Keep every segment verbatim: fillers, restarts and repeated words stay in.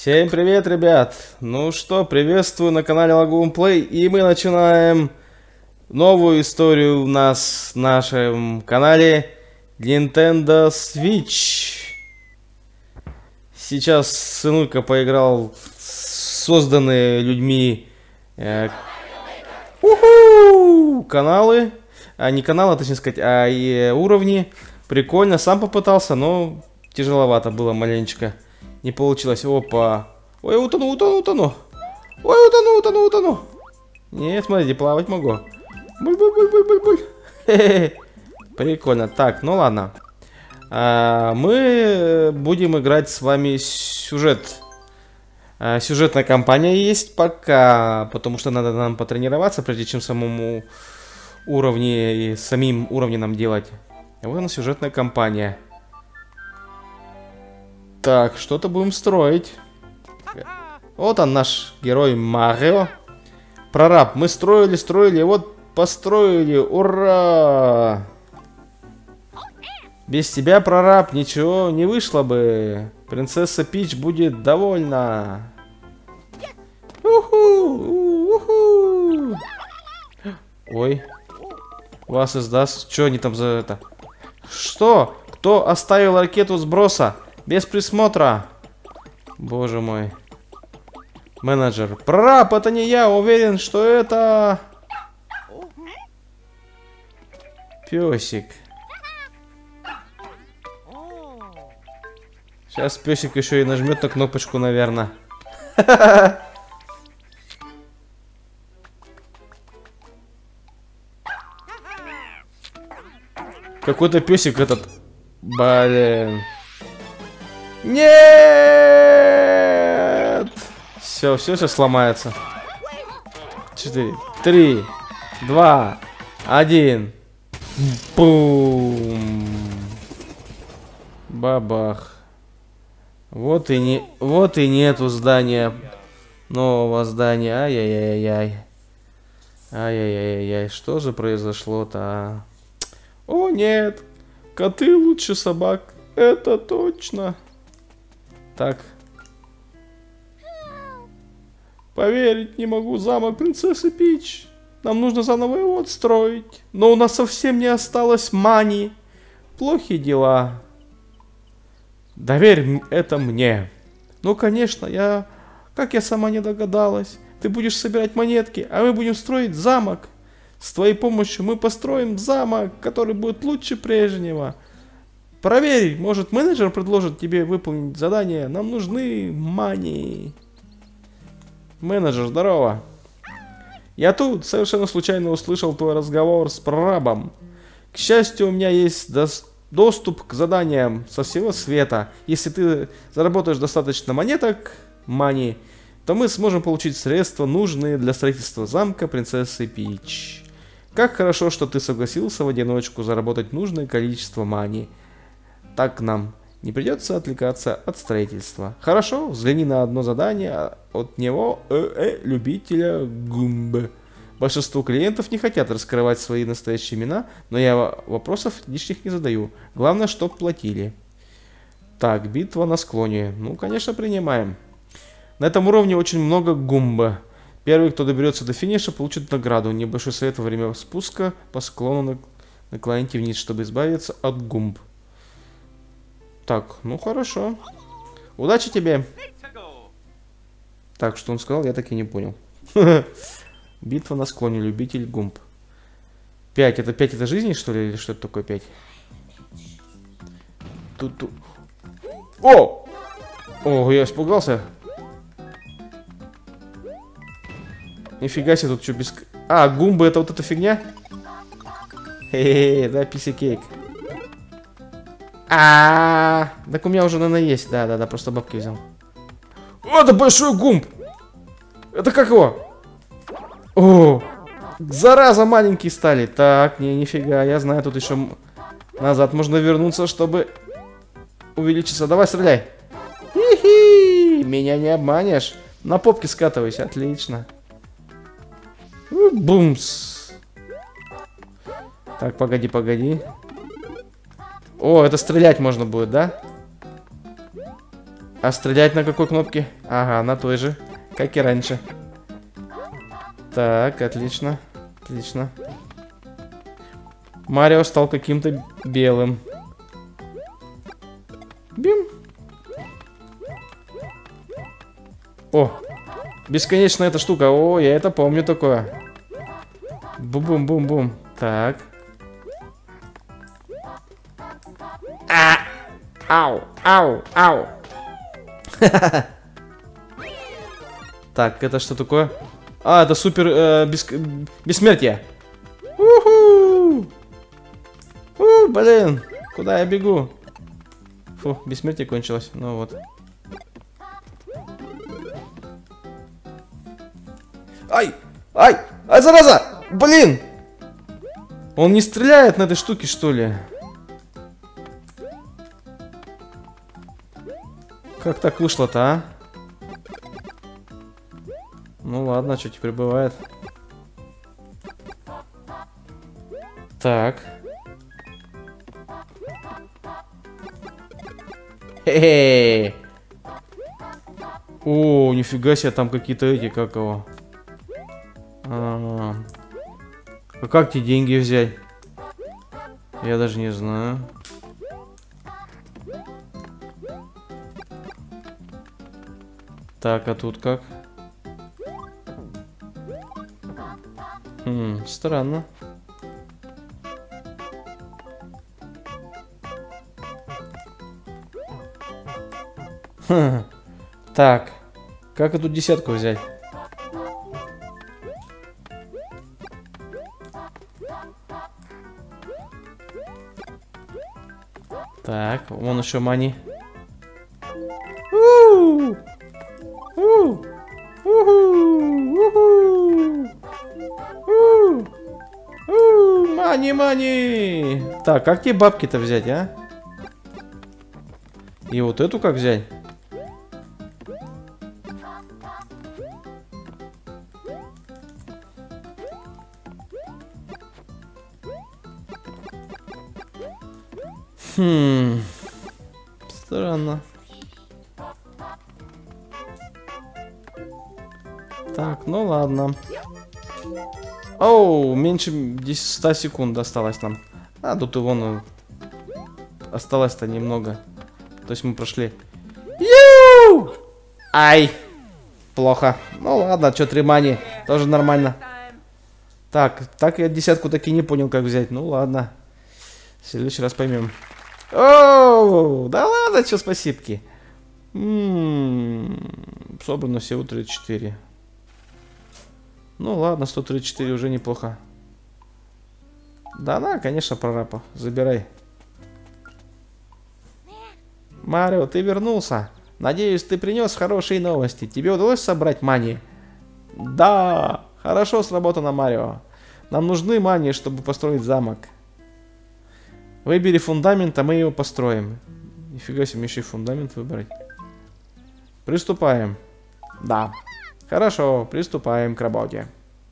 Всем привет, ребят! Ну что, приветствую на канале Lagoon Play, и мы начинаем новую историю у нас в нашем канале Nintendo Switch. Сейчас сынулька поиграл в созданные людьми э, уху, каналы, а не каналы, точнее сказать, а и уровни. Прикольно, сам попытался, но тяжеловато было маленечко. Не получилось. Опа. Ой, утону, утону, утону. Ой, утону, утону, утону. Нет, смотрите, плавать могу. Буль-буль-буль-буль-буль. Прикольно. Так, ну ладно. А, мы будем играть с вами сюжет. А, сюжетная кампания есть пока, потому что надо нам потренироваться, прежде чем самому уровне и самим уровнем нам делать. А вот она, сюжетная кампания. Так, что-то будем строить. Вот он, наш герой Марио. Прораб. Мы строили, строили, вот построили. Ура! Без тебя, прораб, ничего не вышло бы. Принцесса Пич будет довольна. Уху! Уху! Ой. Вас издаст. Что они там за это? Что? Кто оставил ракету сброса? Без присмотра. Боже мой. Менеджер. Прораб, это не я. Уверен, что это... Песик. Сейчас песик еще и нажмет на кнопочку, наверное. Какой-то песик этот... Блин. Нет! Все, все сейчас сломается. Четыре, три, два, один. Бум! Бабах. Вот и не, вот и нету здания, нового здания. Ай-яй-яй-яй. Ай-яй-яй-яй. Что же произошло-то? А? О нет, коты лучше собак. Это точно. Так. Поверить не могу, замок принцессы Пич. Нам нужно заново его отстроить. Но у нас совсем не осталось мани. Плохие дела. Доверь это мне. Ну, конечно, я... Как я сама не догадалась. Ты будешь собирать монетки, а мы будем строить замок. С твоей помощью мы построим замок, который будет лучше прежнего. Проверь, может менеджер предложит тебе выполнить задание. Нам нужны мани. Менеджер, здорово. Я тут совершенно случайно услышал твой разговор с прорабом. К счастью, у меня есть дос доступ к заданиям со всего света. Если ты заработаешь достаточно монеток, мани, то мы сможем получить средства, нужные для строительства замка принцессы Пич. Как хорошо, что ты согласился в одиночку заработать нужное количество мани. Так нам не придется отвлекаться от строительства. Хорошо, взгляни на одно задание от него, э -э, любителя Гумбы. Большинство клиентов не хотят раскрывать свои настоящие имена, но я вопросов лишних не задаю. Главное, чтоб платили. Так, битва на склоне. Ну, конечно, принимаем. На этом уровне очень много Гумбы. Первый, кто доберется до финиша, получит награду. Небольшой совет во время спуска по склону наклоните вниз, чтобы избавиться от Гумб. Так, ну хорошо. Удачи тебе. Так, что он сказал, я так и не понял. Битва на склоне, любитель Гумб. пять, это пять это жизни, что ли? Или что это такое пять? Тут, тут. О! О, я испугался. Нифига себе, тут что без... А, Гумбы это вот эта фигня? Хе-хе, да, писи-кейк. А, так у меня уже, наверное, есть. Да, да, да, просто бабки взял. О, это большой Гумб! Это как его? О, зараза, маленькие стали. Так, не, нифига, я знаю, тут еще назад можно вернуться, чтобы увеличиться. Давай, стреляй. Хи-хи, меня не обманешь. На попке скатывайся, отлично. Бумс. Так, погоди, погоди. О, это стрелять можно будет, да? А стрелять на какой кнопке? Ага, на той же, как и раньше. Так, отлично. Отлично. Марио стал каким-то белым. Бим. О, бесконечная эта штука. О, я это помню такое. Бум-бум-бум-бум. Так. А! Ау, ау, ау. Так, это что такое? А, это супер э, бес... бессмертие. У-ху! У, блин, куда я бегу? Фу, бессмертие кончилось. Ну вот. Ай! Ай! Ай, зараза! Блин! Он не стреляет на этой штуке, что ли? Как так вышло-то, а? Ну ладно, что теперь бывает. Так. Хе-хе. О, нифига себе, там какие-то эти, как его. А, а как те деньги взять? Я даже не знаю. Так, а тут как? Хм, странно. Хм. Так, как эту десятку взять? Так, вон еще мани. Мани, мани. Так, как тебе бабки-то взять, а? И вот эту как взять? Хм. Странно. Так, ну ладно. Оу, меньше ста секунд осталось нам. А, тут и вон осталось-то немного. То есть мы прошли. Ю! Ай! Плохо. Ну ладно, что, три мани. Тоже нормально. Так, так я десятку таки не понял, как взять. Ну ладно. В следующий раз поймем. Оу! Да ладно, что, спасибки. М-м-м, собрано всего тридцать четыре. Ну ладно, сто тридцать четыре уже неплохо. Да, на, конечно, прорапа. Забирай. Марио, ты вернулся. Надеюсь, ты принес хорошие новости. Тебе удалось собрать мани? Да, хорошо сработано, Марио. Нам нужны мани, чтобы построить замок. Выбери фундамент, а мы его построим. Нифига себе, еще и фундамент выбрать. Приступаем. Да. Хорошо, приступаем к работе.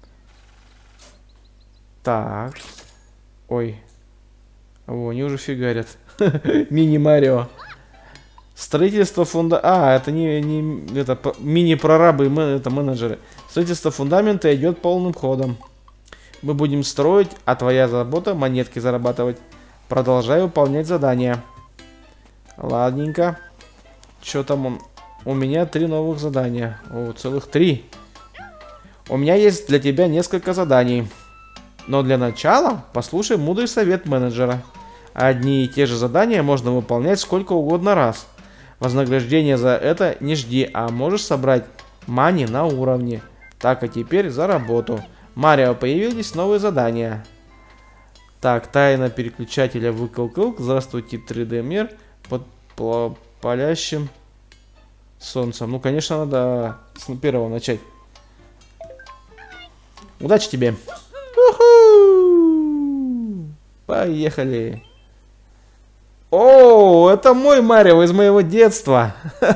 Так. Ой. О, они уже фигарят. Мини-Марио. Строительство фунда... А, это не, не это мини-прорабы, это менеджеры. Строительство фундамента идет полным ходом. Мы будем строить, а твоя забота монетки зарабатывать. Продолжай выполнять задания. Ладненько. Что там он? У меня три новых задания. О, целых три. У меня есть для тебя несколько заданий. Но для начала послушай мудрый совет менеджера. Одни и те же задания можно выполнять сколько угодно раз. Вознаграждение за это не жди, а можешь собрать мани на уровне. Так, а теперь за работу. Марио, появились новые задания. Так, тайна переключателя выкл-кл. Здравствуйте, три дэ мир под палящим солнцем. Ну, конечно, надо с первого начать. Удачи тебе. У-ху! Поехали. О, это мой Марио из моего детства.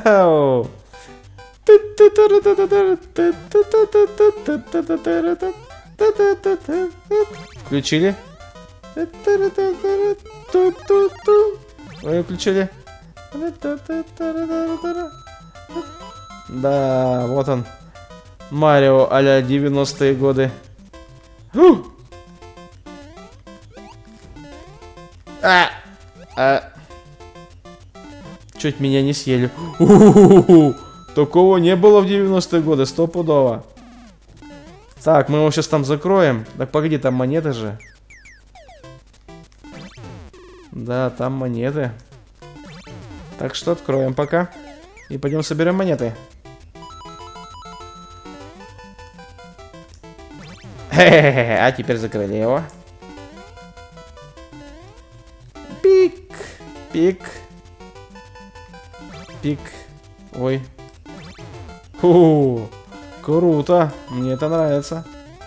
Включили? Ой, включили. Да, вот он. Марио а-ля девяностые годы. Фу! А! А! Чуть меня не съели. У-ху-ху-ху! Такого не было в девяностые годы, стопудово. Так, мы его сейчас там закроем. Так, погоди, там монеты же. Да, там монеты. Так что откроем пока. И пойдем соберем монеты. Хе-хе-хе, а теперь закрыли его. Пик, пик, пик. Ой. Фу, круто, мне это нравится.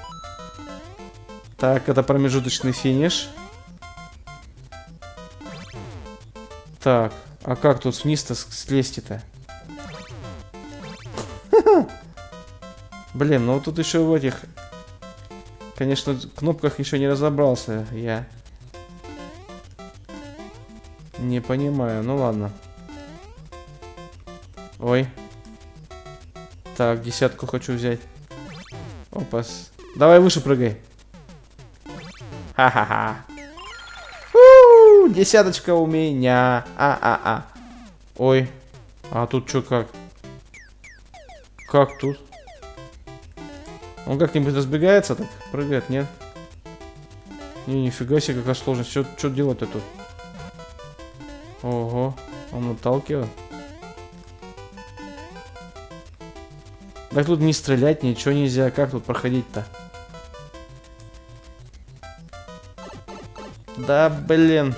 Так, это промежуточный финиш. Так, а как тут вниз-то слезть-то? Блин, ну тут еще в этих... Конечно, в кнопках еще не разобрался я. Не понимаю, ну ладно. Ой. Так, десятку хочу взять. Опа. Давай выше прыгай. Ха-ха-ха. Десяточка у меня. А-а-а. Ой. А тут что как? Как тут? Он как-нибудь разбегается так? Прыгает, нет? Не, нифига себе, какая сложность. Что делать-то тут? Ого. Он отталкивает. Так тут не стрелять, ничего нельзя. Как тут проходить-то? Да, блин.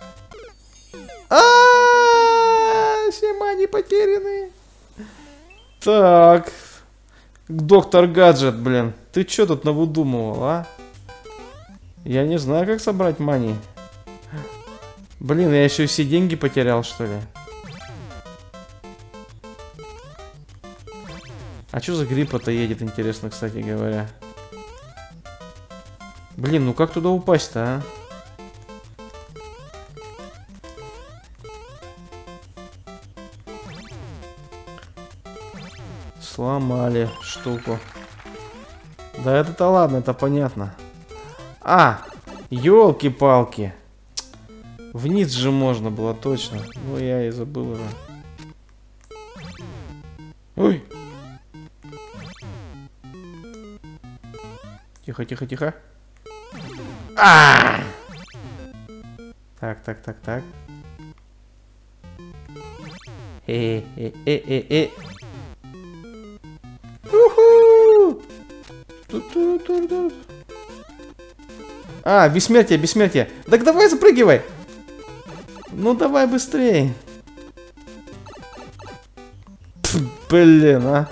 А-а-а! Все мани потеряны. Так. Доктор Гаджет, блин. Ты что тут навыдумывал, а? Я не знаю, как собрать мани. Блин, я еще все деньги потерял, что ли? А что за гриппа-то едет, интересно, кстати говоря? Блин, ну как туда упасть-то, а? Сломали штуку. Да это-то ладно, это понятно. А, елки-палки. Вниз же можно было точно. Ну я и забыл уже. Ой. Тихо, тихо, тихо. А! Так, так, так, так. Э-э-э-э-э. А, бессмертие, бессмертие. Так давай запрыгивай. Ну давай быстрее. Пф, блин, а.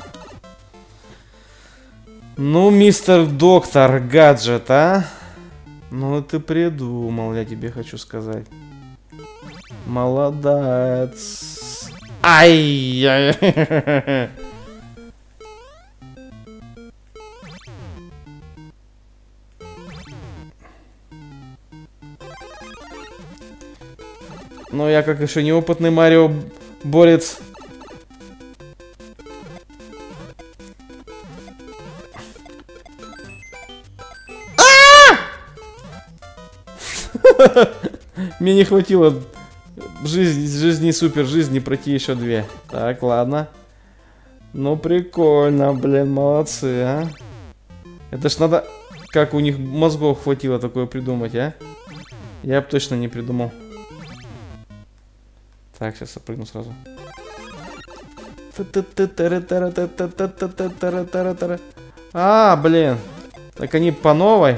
Ну, мистер Доктор Гаджет, а. Ну ты придумал, я тебе хочу сказать. Молодец. Ай-яй-яй. Но я как еще неопытный Марио борец. Мне не хватило жизни, жизни супер жизни пройти еще две. Так, ладно. Ну прикольно, блин, молодцы, а. Это ж надо, как у них мозгов хватило такое придумать, а? Я бы точно не придумал. Так, сейчас запрыгну сразу. А, блин. Так они по новой.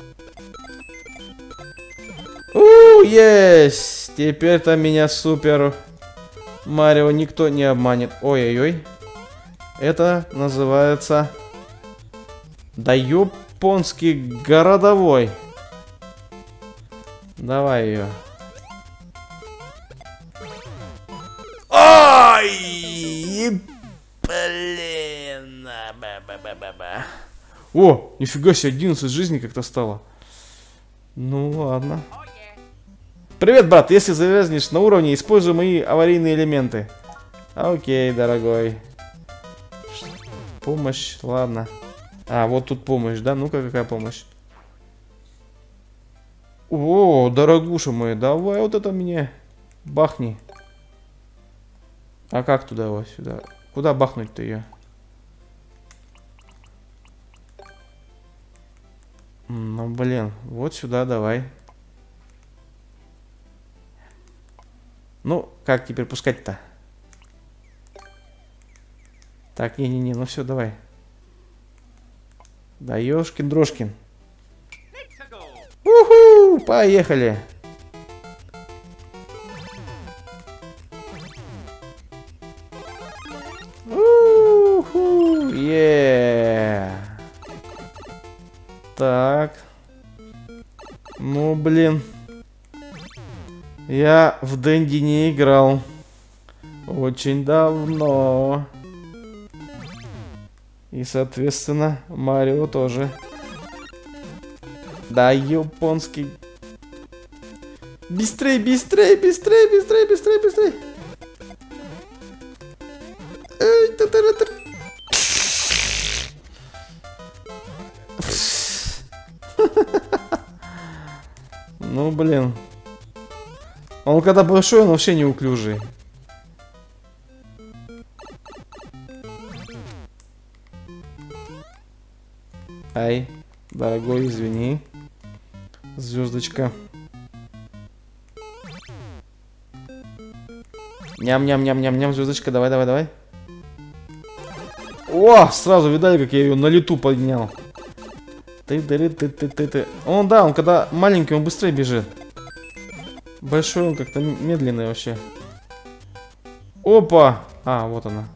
У, есть. Теперь-то меня супер Марио никто не обманет. Ой-ой-ой. Это называется... Да японский городовой. Давай ее. Ой, блин. О, нифига себе, одиннадцать жизней как-то стало. Ну ладно. Привет, брат, если завязнешь на уровне, используй мои аварийные элементы. Окей, дорогой. Помощь, ладно. А, вот тут помощь, да? Ну-ка, какая помощь? О, дорогуша мой, давай вот это мне бахни. А как туда вот сюда? Куда бахнуть-то ее? Ну, блин, вот сюда давай. Ну, как теперь пускать-то? Так, не-не-не, ну все, давай. Да ёшкин-дрожкин. Уху, поехали. Уху, е. Так. Ну, блин. Я в Дэнди не играл. Очень давно. И, соответственно, Марио тоже. Да, японский. Быстрей, быстрей, быстрей, быстрей, быстрей, быстрей. Эй, та-та-та-та. Ну, блин. Он когда большой, он вообще неуклюжий. Ай, дорогой, извини. Звездочка. Ням-ням-ням-ням-ням, звездочка, давай, давай, давай. О, сразу видали, как я ее на лету поднял. Ты, ты, ты, ты, ты, ты. Он, да, он когда маленький, он быстрее бежит. Большой он как-то медленный вообще. Опа! А, вот она.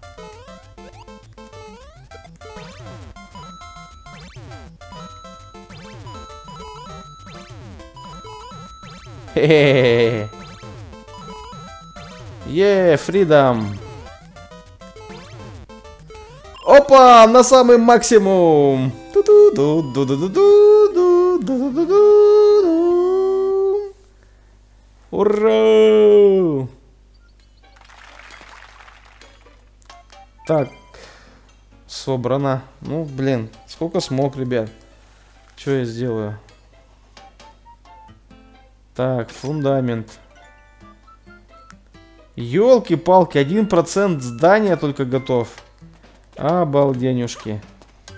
Хе-хе-хе. Е, фридом. Опа, на самый максимум. Ура! Так, собрано. Ну, блин, сколько смог, ребят. Что я сделаю? Так, фундамент. Ёлки-палки, один процент здания только готов. Обалденюшки.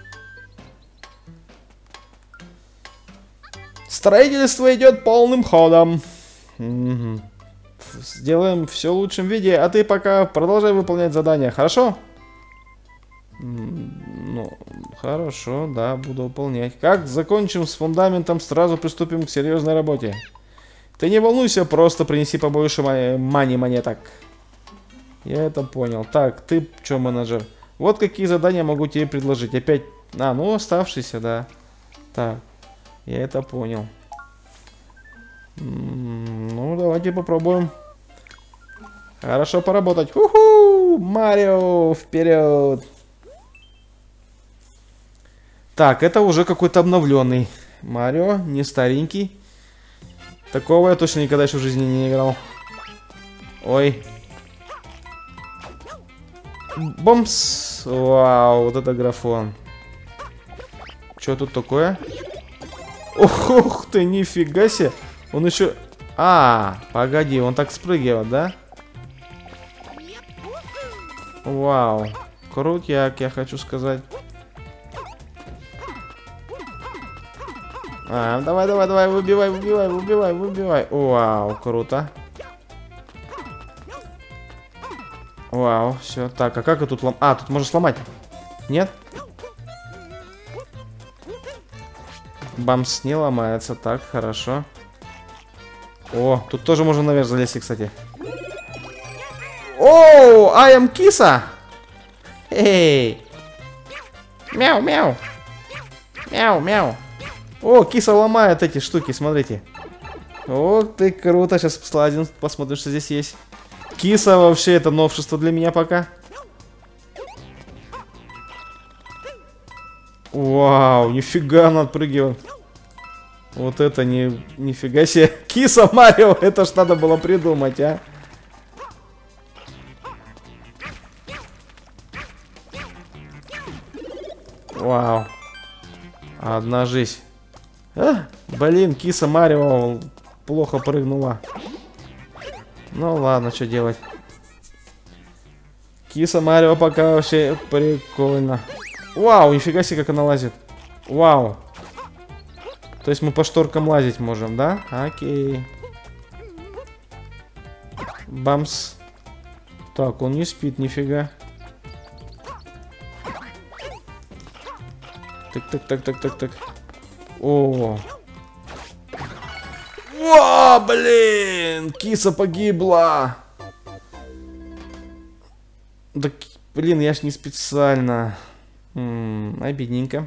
Строительство идет полным ходом. Угу. Сделаем все в лучшем виде, а ты пока продолжай выполнять задания, хорошо? Ну, хорошо, да, буду выполнять. Как закончим с фундаментом, сразу приступим к серьезной работе. Ты не волнуйся, просто принеси побольше мани монеток. Я это понял. Так, ты что, менеджер? Вот какие задания могу тебе предложить. Опять... А, ну оставшиеся, да. Так, я это понял. Ну, давайте попробуем. Хорошо поработать. Ху-ху! Марио, вперед! Так, это уже какой-то обновленный Марио, не старенький. Такого я точно никогда еще в жизни не играл. Ой. Бомс. Вау, вот это графон. Что тут такое? Ох, ох ты, нифига себе. Он еще... А, погоди, он так спрыгивает, да? Вау. Крутяк, я хочу сказать. А, давай, давай, давай, выбивай, выбивай, выбивай, выбивай. Вау, круто. Вау, все. Так, а как я тут лом... А, тут можно сломать. Нет? Бамс не ломается. Так, хорошо. О, тут тоже можно наверх залезть, кстати. Оу, I am киса. Эй. Мяу, мяу. Мяу, мяу. О, киса ломает эти штуки, смотрите. О, ты круто. Сейчас слазим, посмотрим, что здесь есть. Киса вообще это новшество для меня пока. Вау, нифига она отпрыгивает. Вот это не, нифига себе. Киса Марио, это ж надо было придумать, а. Вау. Одна жизнь. А, блин, киса Марио плохо прыгнула. Ну ладно, что делать. Киса Марио пока вообще прикольно. Вау, нифига себе, как она лазит. Вау. То есть мы по шторкам лазить можем, да? Окей. Бамс. Так, он не спит, нифига. Так, так, так, так, так, так. О. О, блин! Киса погибла! Да, блин, я ж не специально. М-м, обидненько.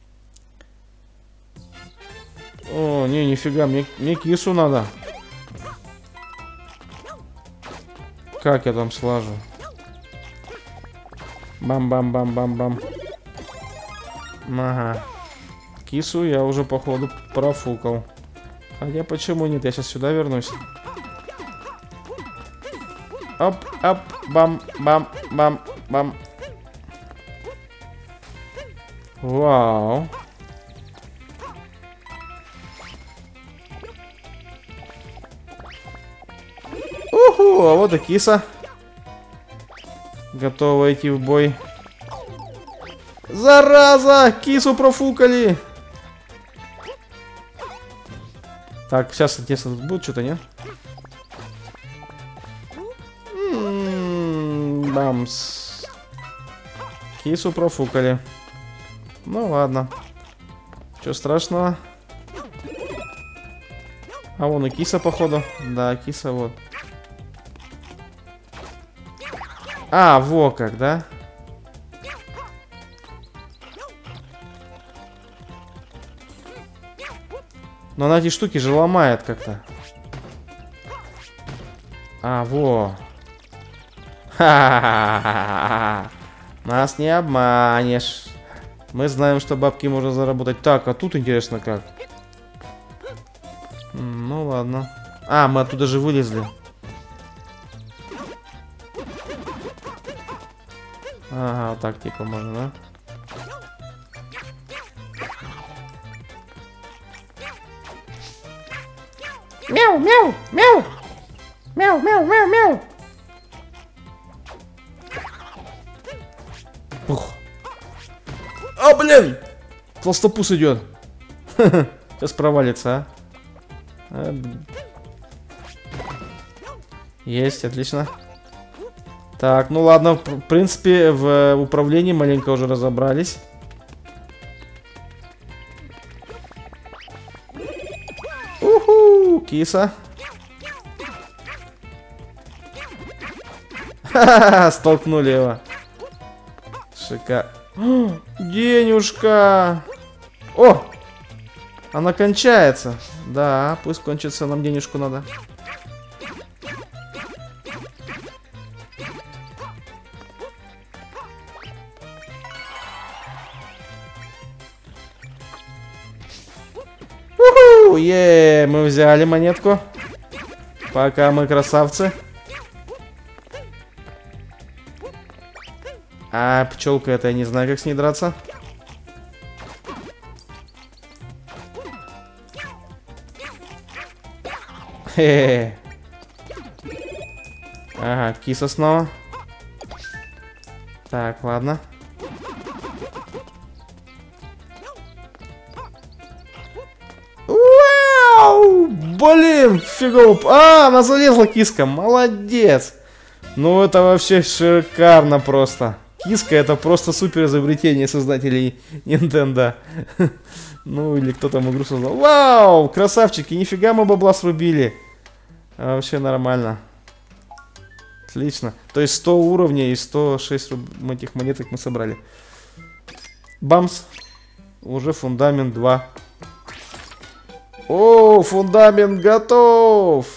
О, не, нифига, мне, мне кису надо. Как я там слажу? Бам-бам-бам-бам-бам. Ага. Кису я уже, походу, профукал. Хотя почему нет? Я сейчас сюда вернусь. Оп, оп, бам, бам, бам, бам. Вау. Уху, а вот и киса. Готова идти в бой. Зараза! Кису профукали! Так, сейчас интересно, тут будет что-то, нет? М-м-м, бамс. Кису профукали. Ну ладно. Чё страшного? А вон и киса, походу. Да, киса вот. А, во как, да? Но она эти штуки же ломает как-то. А, во. Ха-ха-ха-ха-ха. Нас не обманешь. Мы знаем, что бабки можно заработать. Так, а тут интересно как. Ну ладно. А, мы оттуда же вылезли. Ага, вот так типа можно, да? Мяу, мяу, мяу. Мяу, мяу, мяу, мяу. Ух. А, блин! Толстопуз идет. Сейчас провалится, а. Есть, отлично. Так, ну ладно, в принципе, в управлении маленько уже разобрались. Уху, киса. Ха-ха-ха, столкнули его. Шикарно. Денежка. О, она кончается. Да, пусть кончится, нам денежку надо. Е, мы взяли монетку. Пока мы красавцы. А пчелка это я не знаю, как с ней драться. Хе-хе. Ага, киса снова. Так, ладно. Блин, фигово. А, она залезла, киска. Молодец. Ну, это вообще шикарно просто. Киска это просто супер изобретение создателей Nintendo. Ну, или кто там игру создал. Вау, красавчики, нифига мы бабла срубили. Вообще нормально. Отлично. То есть сто уровней и сто шесть этих монеток мы собрали. Бамс. Уже фундамент два. О, фундамент готов!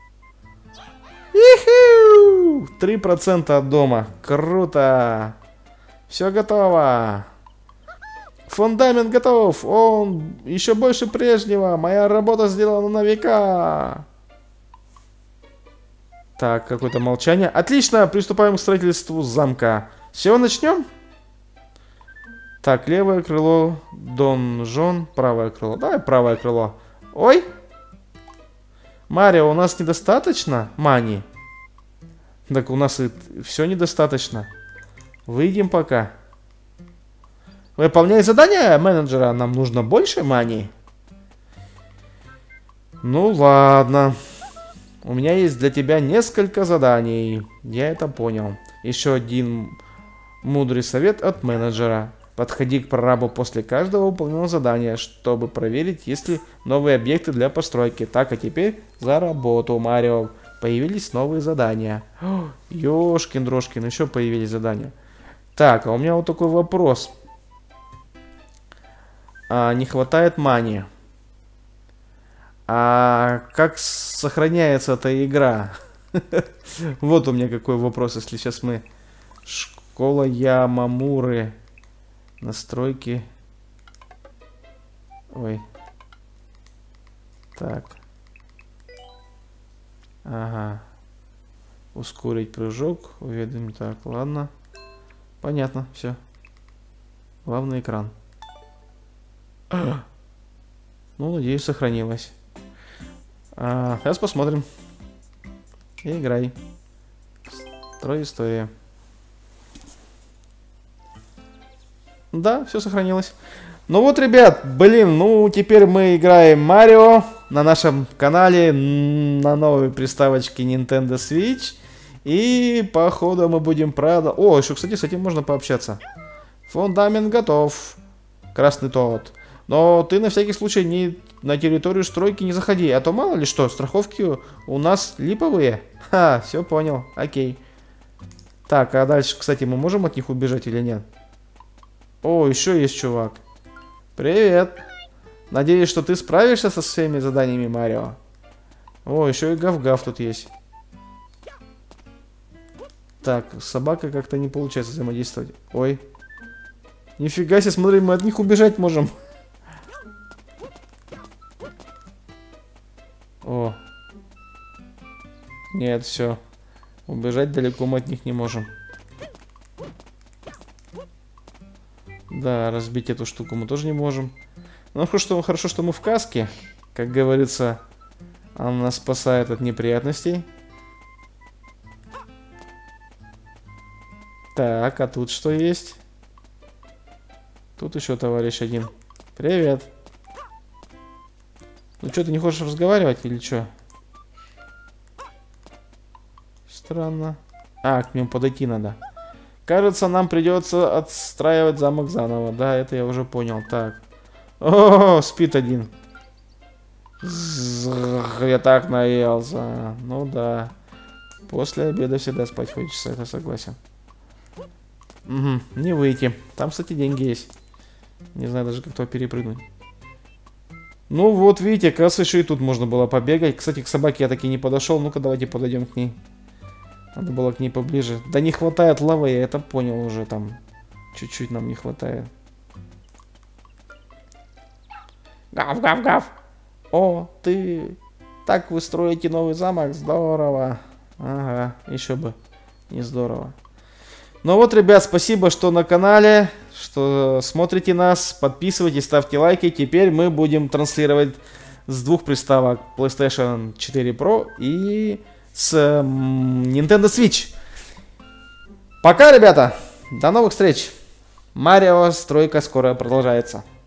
Иху! три процента от дома. Круто! Все готово! Фундамент готов! Он еще больше прежнего! Моя работа сделана на века! Так, какое-то молчание. Отлично! Приступаем к строительству замка. С чего начнем? Так, левое крыло, донжон, правое крыло. Давай правое крыло. Ой! Марио, у нас недостаточно мани? Так у нас и все недостаточно. Выйдем пока. Выполняй задание менеджера. Нам нужно больше мани. Ну ладно. У меня есть для тебя несколько заданий. Я это понял. Еще один мудрый совет от менеджера. Подходи к прорабу после каждого выполненного задания, чтобы проверить, есть ли новые объекты для постройки. Так, а теперь за работу, Марио. Появились новые задания. Ёшкин-дрожкин, еще появились задания. Так, а у меня вот такой вопрос. А, не хватает мани. А как сохраняется эта игра? Вот у меня какой вопрос, если сейчас мы... Школа Ямамуры. Настройки. Ой. Так. Ага. Ускорить прыжок. Уведомить. Так, ладно. Понятно, все. Главный экран. Ну, надеюсь, сохранилось. А, сейчас посмотрим. Играй. Строй история. Да, все сохранилось. Ну вот, ребят, блин, ну теперь мы играем Марио на нашем канале на новой приставочке Nintendo Switch. И походу мы будем правда... О, еще, кстати, с этим можно пообщаться. Фундамент готов. Красный тот. Но ты на всякий случай не на территорию стройки не заходи, а то мало ли что, страховки у нас липовые. Ха, все понял, окей. Так, а дальше, кстати, мы можем от них убежать или нет? О, еще есть чувак. Привет. Надеюсь, что ты справишься со всеми заданиями, Марио. О, еще и гав-гав тут есть. Так, с собакой как-то не получается взаимодействовать. Ой. Нифига себе, смотри, мы от них убежать можем. О. Нет, все. Убежать далеко мы от них не можем. Да, разбить эту штуку мы тоже не можем. Ну, что, хорошо, что мы в каске. Как говорится, она нас спасает от неприятностей. Так, а тут что есть? Тут еще товарищ один. Привет. Ну что, ты не хочешь разговаривать или что? Странно. А, к нему подойти надо. Кажется, нам придется отстраивать замок заново. Да, это я уже понял. Так. О, спит один. Зх, я так наелся. Ну да. После обеда всегда спать хочется, это согласен. Угу, не выйти. Там, кстати, деньги есть. Не знаю даже, как то перепрыгнуть. Ну вот, видите, как раз еще и тут можно было побегать. Кстати, к собаке я таки не подошел. Ну-ка, давайте подойдем к ней. Надо было к ней поближе. Да не хватает лавы, я это понял уже. Там чуть-чуть нам не хватает. Гав-гав-гав. О, ты... Так вы строите новый замок? Здорово. Ага, еще бы. Не здорово. Ну вот, ребят, спасибо, что на канале, что смотрите нас. Подписывайтесь, ставьте лайки. Теперь мы будем транслировать с двух приставок. PlayStation четыре про и... с Nintendo Switch. Пока, ребята. До новых встреч. Марио стройка скоро продолжается.